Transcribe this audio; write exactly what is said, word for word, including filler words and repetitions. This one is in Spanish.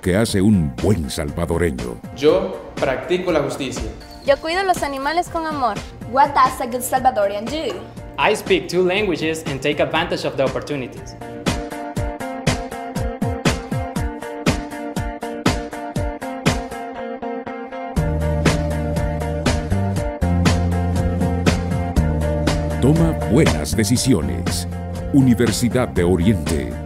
que hace un buen salvadoreño. Yo practico la justicia. Yo cuido los animales con amor. What does a good Salvadorian do? I speak two languages and take advantage of the opportunities. Toma buenas decisiones. Universidad de Oriente.